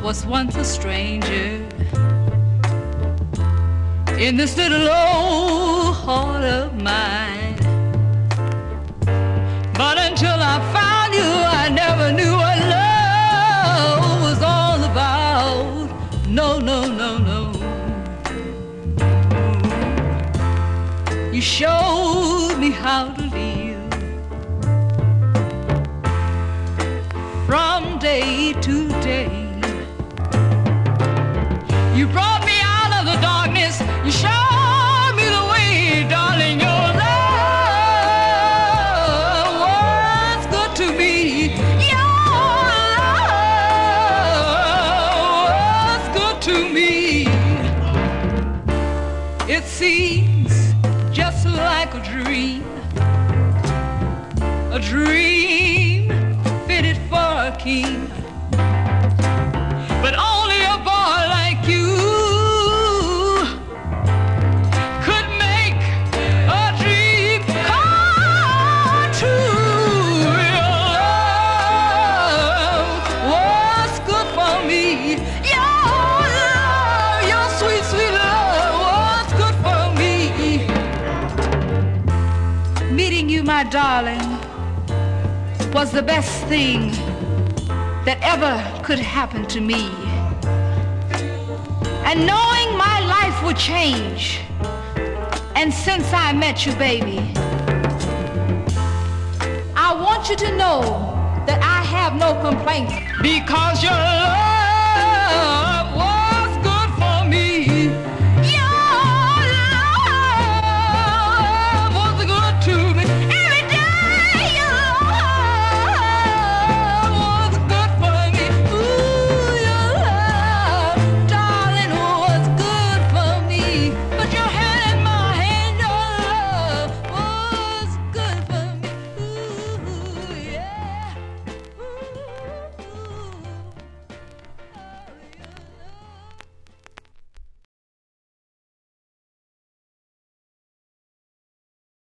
was once a stranger in this little old heart of mine. But until I found you, I never knew what love was all about. No, no, no, no. You showed me how to live from day to day. You brought me out of the darkness. You showed me the way, darling. Your love was good to me. Your love was good to me. It seems just like a dream fitted for a king. But only a boy like you could make a dream come true. Your love was good for me. Your love, your sweet, sweet love was good for me. Meeting you, my darling, was the best thing that ever could happen to me. And knowing my life would change, and since I met you, baby, I want you to know that I have no complaints, because your love